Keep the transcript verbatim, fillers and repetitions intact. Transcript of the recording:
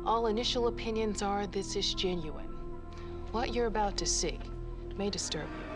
All initial opinions are this is genuine. What you're about to see may disturb you.